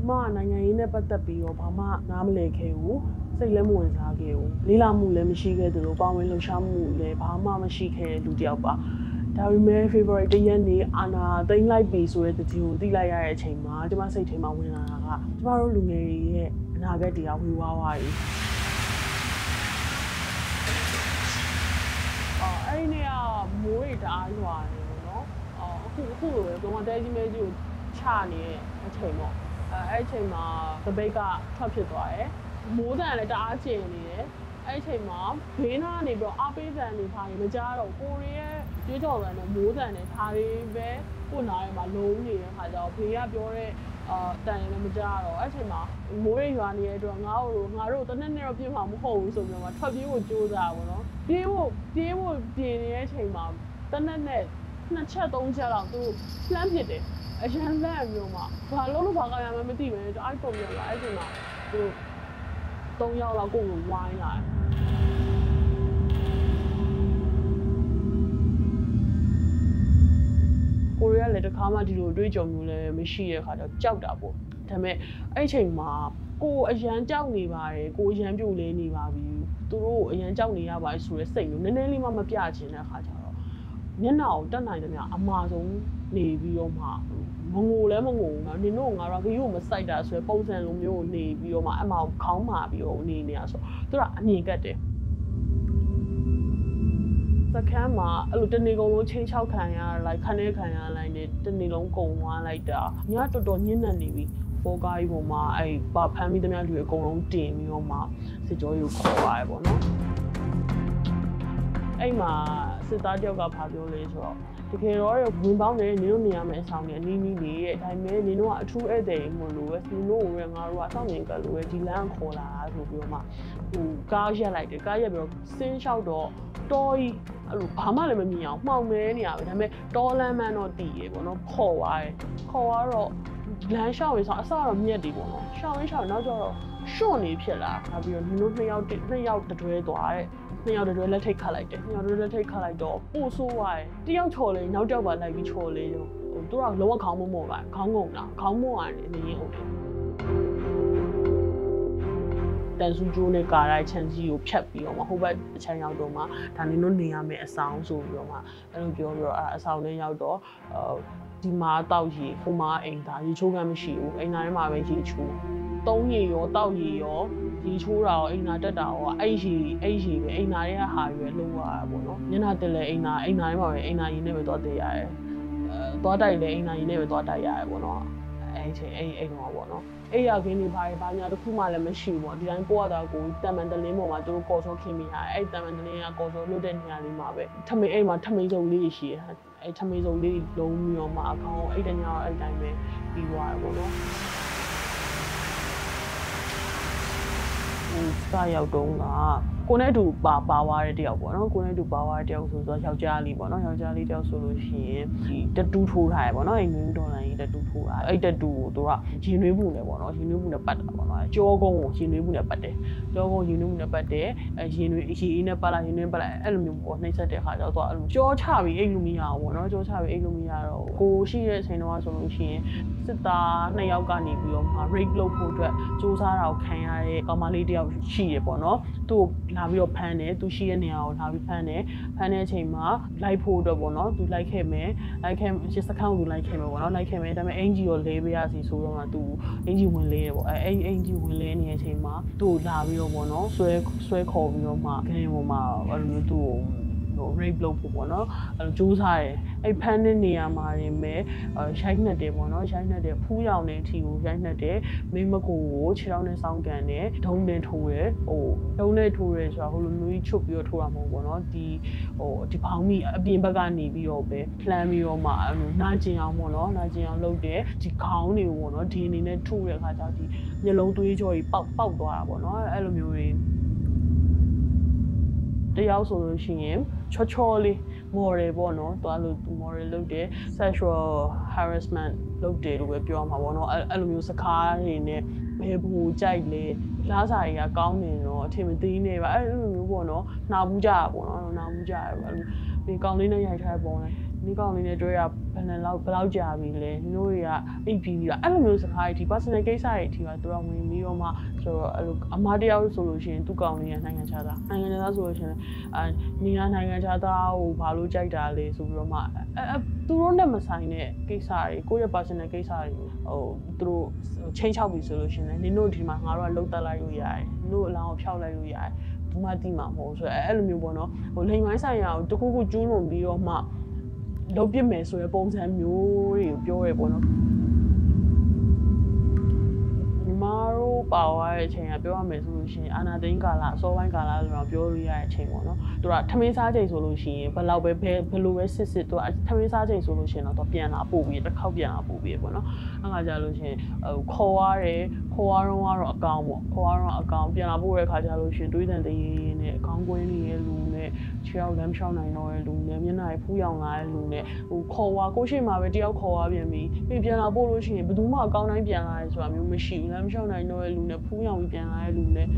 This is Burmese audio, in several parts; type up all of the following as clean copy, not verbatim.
နိုင်ငံရေးနဲ့ပတ်သက်ပြီးတော့ဘာမှနားမလည်ခဲ့ဘူးစိတ်လည်းမဝင်စားခဲ့ဘူးလေးလာမှုလည်းမရှိခဲ့သလိုပါဝင်လှုပ်ရှားမှုလည်းဘာမှမရှိခဲ့တဲ့လူတစ်ယောက်ပါဒါပေမဲ့ February 1 ရက်နေ့အာနာသိမ်းလိုက်ပြီဆိုတဲ့တတိကိုသိလိုက်ရတဲ့အချိန်မှာကျမစိတ်ထဲမှာဝင်လာတာကကျမတို့လူငယ်တွေရဲ့အနာဂတ်တရားဝေဝါးသွားပြီအဲ့ဒီနေ့ကမိုးတွေတအားရွာနေတယ်နော်အခုလိုပဲကျွန်တော်တဲကြီးမဲကြီးကိုချနေတဲ့အချိန်ပေါ့အဲ့အချိန်မှာသပိတ်ကထွက်ဖြစ်သွားတယ်မိုးတန်လည်းတအားကျင်နေတယ်အဲ့အချိန်မှာဘေးနားနေပြီးတော့အပေးတန်နေထားရင်မကြားတော့ကိုရီးယားကျွေးကြော်တန်နဲ့မိုးတန်နဲ့ထားလေးပဲကိုနားထဲမှာလုံးနေတဲ့ခါကျတော့ဘေးကပြောတဲ့တန်လည်းမကြားတော့အဲ့အချိန်မှာမိုးရွာနေတဲ့အတွက်ငါတို့တနက်နေ့တော့ပြင်မှာမဟုတ်ဘူးဆိုပြီးတော့ထွက်ပြေးဖို့ကြိုးစားပါတော့ပြေးဖို့ပြင်နေတဲ့အချိန်မှာတနက်နဲ့2ချက်3ချက်လောက်သူလှမ်းပစ်တယ်အရန်လက်မျိုးမှာဘာလို့ဘာကရမှမသိပဲအဲ့ပုံပြလာအဲ့ချိန်မှာသူ3ယောက်လောက်ကိုဝိုင်းလာတယ်ကိုရီးယားလည်းတစ်ခါမှဒီလိုအတွေ့အကြုံမျိုးလည်းမရှိတဲ့အခါကျတော့ကြောက်တာပေါ့ဒါပေမဲ့အဲ့အချိန်မှာကိုအရန်ကြောက်နေပါတယ်ကိုအရန်ပြိုလဲနေပါပြီသူတို့အရန်ကြောက်နေရပါဆိုတဲ့စိတ်မျိုးနည်းနည်းလေးမှမပြချင်တဲ့အခါကျတော့မျက်နှာကိုတက်နိုင်တယ်များအမှားဆုံးနေပြီးတော့မှမငိုလည်းမငိုဘူးနော်နင်တို့ငါတော့ဂီကိုမစိုက်တာဆိုရယ်ပုံစံလိုမျိုးကိုနေပြီးတော့မှအမှားကိုခေါင်းမာပြီးတော့နေနေတာဆိုသူကအမြင်ကတ်တယ်စကမ်းမှာအဲ့လိုတနေ့ကုန်လုံးချင်းချောက်ခံရလိုက်ခန်းထဲခံရလိုက်နေတနေ့လုံးကုန်သွားလိုက်တာညတော်တော်ညှင်းနေနေပြီပေါ်ကားကြီးပေါ်မှာအဲ့ဘာဖမ်းပြီးသမျှလူတွေအကုန်လုံးတင်ပြီးတော့မှစစ်ကြောရေးကိုခေါ်သွားရပေါ့နော်အဲ့မှာစစ်သားတယောက်ကဖာပြောလဲဆိုတော့တကယ်တော့ဝင်ပေါင်းနေနေတို့နေရမယ်အဆောင်နေအနီးလေးရဲ့ဒါပေမဲ့နေတို့ကအထူးဧည့်သည်မလို့ပဲနေတို့ကိုငါတို့ကအဆောင်နေကလို့ပဲဒီလမ်းခေါ်လာတာဆိုပြီးတော့မှကားရက်လိုက်တယ်ကားရက်ပြီးတော့ဆင်းလျှောက်တော့တော်ကြီးအဲ့လိုဘာမှလည်းမမြင်အောင်မှောင်မဲနေရပဲဒါပေမဲ့တော်လမ်းမှန်းတော့တည်ရပေါ့နော်ခေါ်သွားတယ်ခေါ်သွားတော့လမ်းလျှောက်ရင်ဆိုအစတော့မြက်တယ်ပေါ့နော်ရှောင်းနောက်ကျတော့ရှော့နေဖြစ်လာခါပြီးတော့နင်တို့2ယောက်တွဲသွားတဲ့2ယောက်တွဲလက်ထိတ်ခတ်လိုက်တယ်2ယောက်တွဲလက်ထိတ်ခတ်လိုက်တော့ပို့ဆိုးသွားတယ်တယောက်ချော်လေနောက်တစ်ယောက်ပါလိုက်ပြီးချော်လေရောသူကလုံးဝခေါင်းမမော့ပါခေါင်းကုန်တာခေါင်းမော့ရတယ်နေရင်ဟုတ်တယ်တန်ဆူကျိုးနဲ့ကာရိုက်ချန်စီကိုဖြတ်ပြီးတော့မှဟိုဘက်အချမ်းရောက်တော့မှဒါနင်တို့နေရမယ်အဆောင်ဆိုပြီးတော့မှအဲ့လိုပြောပြီးတော့အဆောင်နဲ့ရောက်တော့ဒီမှာတောက်ရီဟိုမှာအိမ်သားရေချိုးကမ်းမရှိဘူးအိမ်သားထဲမှာပဲရေချိုးသုံးရီရောတောက်ရီရောရေချိုးတာရောအိမ်သားတက်တာရောအဲ့ရီပဲအိမ်သားရဲ့ဟာရွယ်လုံးသွားတာပေါ့နော်ညနာတက်လဲအိမ်သားထဲမှာပဲအိမ်သားရင်းနဲ့ပဲသွားတက်ရတယ်သွားတိုက်လဲအိမ်သားရင်းနဲ့ပဲသွားတိုက်ရတယ်ပေါ့နော်အဲ့ချိန်အိမ်တော့ပေါ့နော်အဲ့ရခင်းနေဘာညာတစ်ခုမှလည်းမရှိဘူးပေါ့ဒီတိုင်းကိုရတာကိုတမန်တလင်းပေါ်မှာသူတို့ကော်စောခင်းမိတာအဲ့တမန်တလင်းကကော်စောလွတ်တဲ့နေရာလေးမှာပဲထမင်းအိမ်မှာထမင်းစုံလေးရှိတယ်အဲ့ထမင်းစုံလေးလုံးပြီးတော့မှအခေါင်းအဲ့တညအဲ့တိုင်းပဲပြီးသွားတယ်ပေါ့နော်စရောက်တော့ကကိုနဲ့အတူပါသွားတဲ့တယောက်ပေါ့နော်ကိုနဲ့အတူပါသွားတဲ့တယောက်ဆိုတော့ယောက်ျားလေးပေါ့နော်ယောက်ျားလေးတယောက်ဆိုလို့ရှိရင်ဒီတတူးထိုးထားရပေါ့နော်အဲ့နင်းဒေါ်လာကြီးတတူးထိုးထားအဲ့တတူးကိုသူကရင်နွေးမှုနဲ့ပေါ့နော်ရင်နွေးမှုနဲ့ပတ်တာပေါ့နော်ကြောကုန်းကိုရင်နွေးမှုနဲ့ပတ်တယ်ကြောကုန်းရင်နွေးမှုနဲ့ပတ်တယ်ရင်နွေးအေးနဲ့ပတ်လိုက်ရင်နွေးပတ်လိုက်အဲ့လိုမျိုးပေါ့နှိမ့်ဆက်တဲ့ခါကျတော့သူကအဲ့လိုကြောချပြီးအိတ်လို့မရဘူးပေါ့နော်ကြောချပြီးအိတ်လို့မရတော့ကိုရှိတဲ့အချိန်တော့ဆိုလို့ရှိရင်စစ်သား2ယောက်ကနေပြီးတော့မှ rape လုပ်ဖို့အတွက်စူးစမ်းတာကိုခံရတဲ့ကောင်မလေးတယောက်ရှိရပေါ့နော်သူ့လာပြီးတော့ဖမ်းတယ်သူရှိတဲ့နေရာကိုလာပြီးဖမ်းတဲ့အချိန်မှာလိုက်ဖို့အတွက်ပေါ့နော်သူလိုက်ခဲ့မယ်စခန်းကိုလိုက်ခဲ့မယ်ပေါ့နော်လိုက်ခဲ့မယ်ဒါပေမဲ့အင်ဂျီကိုလဲပေးရစီဆိုတော့မှသူအင်ဂျီဝင်လဲတယ်ပေါ့အဲ့အင်ဂျီဝင်လဲနေတဲ့အချိန်မှာသူ့လာပြီးတော့ပေါ့နော်ဆွဲခေါ်ပြီးတော့မှခင်းပေါ်မှာအဲ့လိုမျိုးသူ့ကို rape လုပ်ဖို့ပေါ့နော်အဲ့လိုစူးစမ်းတယ်အဲ့ဖမ်းတဲ့နေရာမှာနေမဲ့ရိုက်နှက်တယ်ပေါ့နော်ရိုက်နှက်တယ်ဖူးရောင်တဲ့အထိကိုရိုက်နှက်တယ်မိမကိုခြေထောက်နဲ့စောင်းကန်တယ်ဒုံးနဲ့ထိုးတယ်ဒုံးနဲ့ထိုးတယ်ဆိုတာဟိုလိုမျိုးကြီးချုပ်ပြီးတော့ထိုးတာမဟုတ်ဘူးပေါ့နော်ဒီဘောင်းမီအပြင်ဘက်ကနေပြီးတော့ပဲလှမ်းပြီးတော့မှနာကျင်အောင်ပေါ့နော်နာကျင်အောင်လုပ်တယ်ဒီခေါင်းတွေကိုပေါ့နော်ဒီအနေနဲ့ထိုးတဲ့အခါကျတော့ဒီမျက်လုံးသွေးကြောကြီးပေါက်သွားတာပေါ့နော်အဲ့လိုမျိုးတွေတယောက်ဆိုလို့ရှိရင်ချောလေး model ပေါ့နော်သွားလို့ model လုပ်တယ် sexual harassment လုပ်တယ်လို့ပဲပြောမှာပေါ့နော်အဲ့လိုမျိုးစကားတွေနဲ့ဘယ်ဘူကြိုက်လဲလားစာတွေကကောင်းနေတော့အထင်မသေးနေပါအဲ့လိုမျိုးပေါ့နော်နှာဘူးကြတာပေါ့နော်နှာဘူးကြတယ်အဲ့လိုဒီကောင်လေးနဲ့ရိုက်ထားတဲ့ပုံလဲနဒီကောင်လေးနဲ့တွေ့ရဘယ်လောက်ကြာပြီလဲနင်တို့တွေကအိပ်ပြီးလားအဲ့လိုမျိုးစကားတွေဒီ personal ကိစ္စတွေအထိပါသူကဝင်ပြီးတော့မှဆိုတော့အဲ့လိုအမားတယောက်ဆိုလို့ရှိရင်သူ့ကောင်လေးကနိုင်ငံခြားသားဆိုလို့ရှိရင်နေရနိုင်ငံခြားသားကိုဘာလို့ကြိုက်တာလဲဆိုပြီးတော့မှသူတို့နဲ့မဆိုင်တဲ့ကိစ္စတွေကိုယ့်ရဲ့ personal ကိစ္စတွေကိုသူတို့ချင်းချောက်ပြီဆိုလို့ရှိရင်နင်တို့ဒီမှာငါတို့ကလှုပ်တက်လိုက်လို့ရတယ်နင်တို့အလောင်းကိုဖျောက်လိုက်လို့ရတယ်ဘူးမှတိမှာမဟုတ်ဆိုအဲ့လိုမျိုးပေါ့နော်လိမ်မိုင်းဆိုင်ရာကိုတခုခုကျူးလွန်ပြီးတော့မှလုပ်ပြမယ်ဆိုရယ်ပုံစံမျိုးတွေကိုပြောရဲပေါ့နော်ညီမတို့ပါသွားတဲ့အချိန်ကပြောရမယ်ဆိုလို့ရှိရင်အာနာသိန်းကာလအစောပိုင်းကာလဆိုတော့ပြောလို့ရတဲ့အချိန်ပေါ့နော်သူကထမင်းစားချိန်ဆိုလို့ရှိရင်ဘယ်လိုပဲစစ်သူကထမင်းစားချိန်ဆိုလို့ရှိရင်တော့ပြန်လာပို့ပြီးတစ်ခေါက်ပြန်လာပို့ပြီးပေါ့နော်အဲ့ခါကျလို့ရှိရင်ခေါ်ရတယ်ခေါ်ရတော့အကောင်ပေါ့ခေါ်ရတော့အကောင်ပြန်လာပို့တဲ့ခါကျလို့ရှိရင်တွေးတဲ့တရေနဲ့အကောင်းကွင်းတွေရဲ့လူနဲ့ခြေောက်လမ်းလျှောက်နိုင်တော့တဲ့လူနဲ့မျက်နှာဖူးရောင်လာတဲ့လူနဲ့ခေါ်သွားကိုရှိမှပဲတယောက်ခေါ်သွားပြန်ပြီးပြန်လာပို့လို့ရှိရင်ဘယ်သူမှအကောင်းတိုင်းပြန်လာရဲဆိုတာမျိုးမရှိဘူးလမ်းလျှောက်နိုင်တော့တဲ့လူနဲ့ဖူးရောင်ပြီးပြန်လာတဲ့လူနဲ့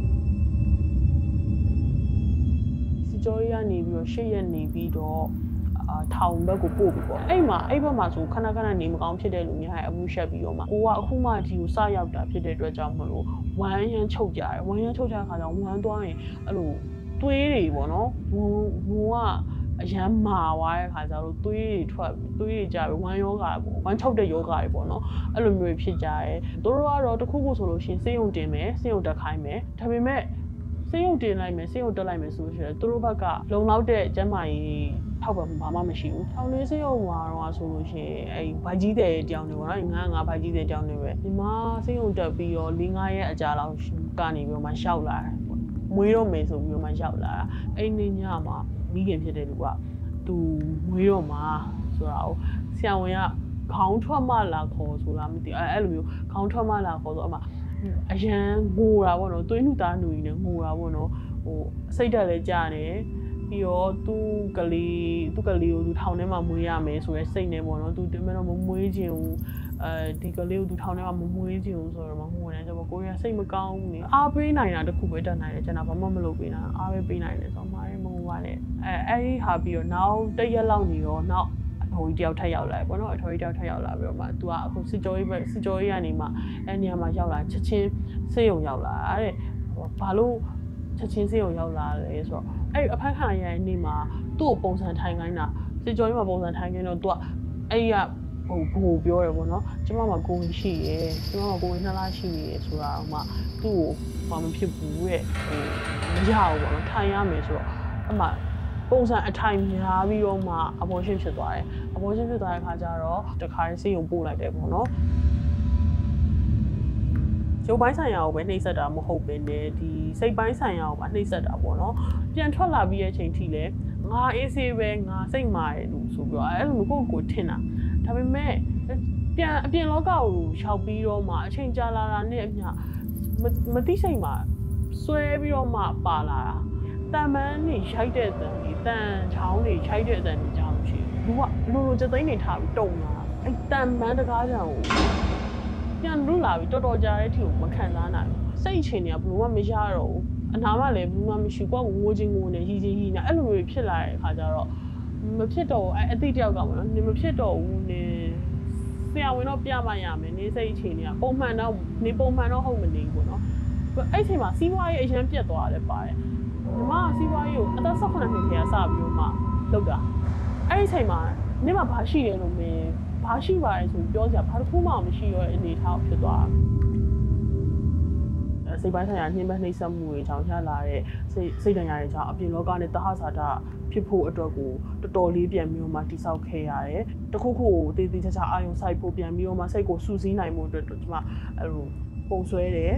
စီကျော်ရနေပြီးတော့ရှေ့ရက်နေပြီးတော့ထောင်ဘက်ကိုပို့ပြီးပေါ့အဲ့ဘက်မှာဆိုခဏနေမကောင်းဖြစ်တဲ့လူများရဲ့အမှုရှက်ပြီးတော့မှကိုကအခုမှဒီကိုစရောက်တာဖြစ်တဲ့အတွက်ကြောင့်မလို့ဝမ်းရမ်းချုပ်ကြတယ်ဝမ်းရမ်းချုပ်ကြတဲ့ခါကျတော့ဝမ်းသွားရင်အဲ့လိုသွေးတွေပေါ့နော်ဝမ်းကအရမ်းမာသွားတဲ့ခါကျတော့သွေးတွေကြပြီးဝမ်းယောဂါပေါ့ဝမ်းချုပ်တဲ့ယောဂါတွေပေါ့နော်အဲ့လိုမျိုးဖြစ်ကြတယ်တို့ကတော့တခုခုဆိုလို့ရှိရင်စေးရုံတင်မယ်စေးရုံတက်ခိုင်းမယ်ဒါပေမဲ့စေးရုံတင်လိုက်မယ်စေးရုံတက်လိုက်မယ်ဆိုလို့ရှိရင်တို့ဘက်ကလုံလောက်တဲ့ကျန်းမာရေးထောက်ပံ့ဘာမှမရှိဘူးထောင်လေးစေးရုံမှာတော့ဆိုလို့ရှိရင်အဲ့ဘိုက်ကြီးတဲ့တောင်တွေပေါ့နော်ငါဘိုက်ကြီးတဲ့တောင်တွေပဲဒီမှာစေးရုံတက်ပြီးတော့4-5ရက်အကြာလောက်ကနေပြီးတော့မှရှောက်လာတယ်မွေးတော့မယ်ဆိုပြီးတော့မှရောက်လာတာအဲ့နေ့ညမှာမိခင်ဖြစ်တဲ့လူကသူမွေးတော့မှာဆိုတာကိုဆရာဝန်ကခေါင်းထွက်မှလာခေါ်ဆိုလားမသိအဲ့လိုမျိုးခေါင်းထွက်မှလာခေါ်ဆိုအမှအရန်ငိုတာပေါ့နော်သွေးနုသားနူကြီးနဲ့ငိုတာပေါ့နော်စိတ်တက်လည်းကြာနေပြီးတော့သူ့ကလေးကိုသူထောင်ထဲမှာမွေးရမယ်ဆိုရဲစိတ်နဲ့ပေါ့နော်သူတမန်တော့မမွေးခြင်းဘူးဒီကလေးကိုသူထောင်ထဲမှာမမွေးခြင်းဘူးဆိုတော့မှငိုနေကြပေါ့ကိုရီးယားစိတ်မကောင်းဘူးနေအားပေးနိုင်တာတခုပဲတတ်နိုင်တယ်ကျွန်တော်ဘာမှမလုပ်ပေးနိုင်အားပဲပေးနိုင်တယ်ဆိုတော့မားရင်မငိုပါနဲ့အဲ့ဒီဟာပြီးတော့နောက်တစ်ရက်လောက်နေတော့နောက်အထော်ကြီးတယောက်ထပ်ရောက်လာပေါ့နော်အထော်ကြီးတယောက်ထပ်ရောက်လာပြီးတော့မှသူကအခုစစ်ကြောရေးကနေမှအဲ့နေရာမှာရောက်လာချက်ချင်းစေးရုံရောက်လာတဲ့ဘာလို့ချက်ချင်းစေးရုံရောက်လာလဲဆိုတော့အဲ့အဖက်ခံရတဲ့နေ့မှာသူ့ကိုပုံစံထိုင်ခိုင်းတာစစ်ကြောရေးမှာပုံစံထိုင်ခိုင်းတော့သူကအဲ့ကဘို့ပြောရပေါ့နော်ကျမမှာကိုယ်ဝင်ရှိရယ်ကျမမှာကိုယ်ဝင်2လရှိရယ်ဆိုတာမှသူ့ကိုဘာမှဖြစ်ဘူးတဲ့မရဘူးပေါ့နော်ထိုင်ရမယ်ဆိုတော့အမှပုံစံအထိုင်များပြီးတော့မှ abortion ဖြစ်သွားတယ် abortion ဖြစ်သွားတဲ့အခါကျတော့တခါရေးဆေးရုံပို့လိုက်တယ်ပေါ့နော်ရုပ်ပိုင်းဆိုင်ရာကိုပဲနှိပ်စက်တာမဟုတ်ပဲねဒီစိတ်ပိုင်းဆိုင်ရာကိုပါနှိပ်စက်တာပေါ့နော်ပြန်ထွက်လာပြီးရဲ့အချိန်ထိလဲငါအေးဆေးပဲငါစိတ်မာတယ်လို့ဆိုပြီးတော့အဲ့လိုကိုထင်တာဒါပေမဲ့ပြန်အပြင်လောကကိုရှောက်ပြီးတော့မှအချိန်ကြာလာတာနဲ့အမျှမသိစိတ်မှာဆွဲပြီးတော့မှပါလာတာတန်မန်းနေရိုက်တဲ့အတန်ဒီတန်ချောင်းနေရိုက်တဲ့အတန်ဒီကြောင်ရှိလူကလိုစသိန်းနေထားပြီးတုံလာအဲ့တန်မန်းတကားကြောင်ကိုပြန်လွတ်လာပြီးတော်တော်ကြာတဲ့အထိကိုမခံစားနိုင်ဘူးစိတ်အခြေအနေကဘယ်လိုမှမရတော့ဘူးအနာမှလည်းဘူးမှမရှိကွာငိုချင်းငိုနေရီချင်းရီနေအဲ့လိုမျိုးဖြစ်လာတဲ့အခါကျတော့မဖြစ်တော့အဲ့အတိတ်တယောက်ကပေါ့နော်နေမဖြစ်တော့ဘူးနေဆရာဝန်တော့ပြမရမယ်နေစိတ်အခြေအနေကပုံမှန်တော့ဟုတ်မနေဘူးပေါ့နော်အဲ့အချိန်မှာစီးပွားရေးအရင်ပြတ်သွားတယ်ပါတယ်ညီမစီးပွားရေးကိုအသက်18နှစ်ထဲကစပြီးတော့မှလုပ်တာအဲ့ဒီအချိန်မှာနေ့မှာဘာရှိတယ်လို့မင်းဘာရှိပါလဲဆိုပြီးပြောစရာဘာတစ်ခုမှမရှိတော့တဲ့အနေအထားဖြစ်သွားတာစိတ်ပိုင်းဆိုင်ရာနှိမ့်ပတ်နှိမ့်ဆက်မှုတွေကြောင့်ရလာတဲ့စိတ်ဒဏ်ရာတွေကြောင့်အပြင်လောကနဲ့တဟဆာတာဖြစ်ဖို့အတွက်ကိုတော်တော်လေးပြန်ပြီးတော့မှတိဆောက်ခဲ့ရတယ်တခုခုကိုတည်တည်ချာချာအာရုံစိုက်ဖို့ပြန်ပြီးတော့မှစိတ်ကိုစူးစီးနိုင်မှုအတွက်ကျွန်မအဲ့လိုပုံဆွဲတယ်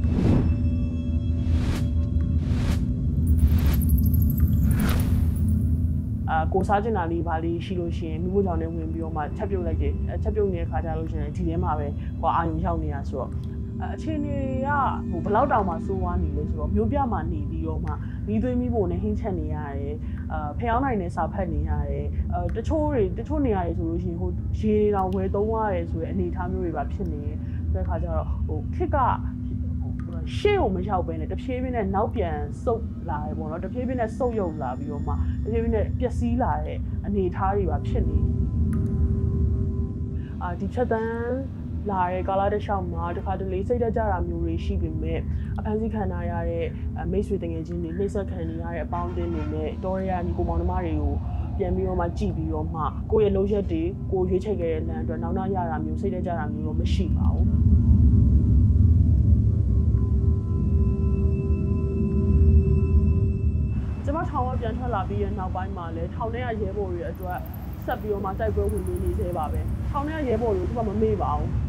ကိုစားကျင်တာလေးပါလေးရှိလို့ရှိရင်မိဖို့ကြောင့်လည်းဝင်ပြီးတော့မှချက်ပြုတ်လိုက်တယ်ချက်ပြုတ်နေတဲ့ခါကျလို့ရှိရင်ဒီထဲမှာပဲဟိုအာရုံရောက်နေတာဆိုတော့အခြေအနေကဟိုဘလောက်တောင်မှစိုးဝါးနေလို့ဆိုတော့မျိုးပြမှာနေပြီးတော့မှမိသွေးမိဖို့နဲ့ဟင်းချက်နေရတယ်ဖျောင်းနိုင်တဲ့စာဖတ်နေရတယ်တချို့နေရာတွေဆိုလို့ရှိရင်ဟိုရေတောင်ဝယ်သုံးရတယ်ဆိုတဲ့အနေအထားမျိုးတွေပါဖြစ်နေတယ်ဆိုတဲ့ခါကျတော့ဟိုခက်ကရှေ့ကိုမရောက်ဘဲနဲ့တဖြည်းဖြည်းနဲ့နောက်ပြန်ဆုတ်လာတယ်ပေါ့နော်တဖြည်းဖြည်းနဲ့ဆုတ်ယုတ်လာပြီးတော့မှတဖြည်းဖြည်းနဲ့ပျက်စီးလာတဲ့အနေအထားတွေပါဖြစ်နေဒီချက်တန်းလာတဲ့ကာလတစ်လျှောက်မှာတစ်ခါတလေစိတ်တက်ကြတာမျိုးတွေရှိပေမဲ့အဖမ်းဆီးခံရတဲ့မိတ်ဆွေတငယ်ချင်းတွေနှိမ့်ဆက်ခံနေရတဲ့အပေါင်းအသင်းတွေနဲ့တော်ရရညီကိုမောင်နှမတွေကိုပြန်ပြီးတော့မှကြည့်ပြီးတော့မှကိုယ့်ရဲ့လုံးရက်တွေကိုရွေးချယ်ခဲ့တဲ့လမ်းအတွက်နောက်နောက်ရတာမျိုးစိတ်တက်ကြတာမျိုးတော့မရှိပါဘူးကျွန်မထောင်ကပြန်ထွက်လာပြီးရဲ့နောက်ပိုင်းမှာလည်းထောင်ထဲကရဲဘော်တွေအတွက်ဆက်ပြီးတော့မှတိုက်ပွဲဝင်နေသေးပါပဲထောင်ထဲကရဲဘော်တွေကိုကျွန်မမမေ့ပါဘူး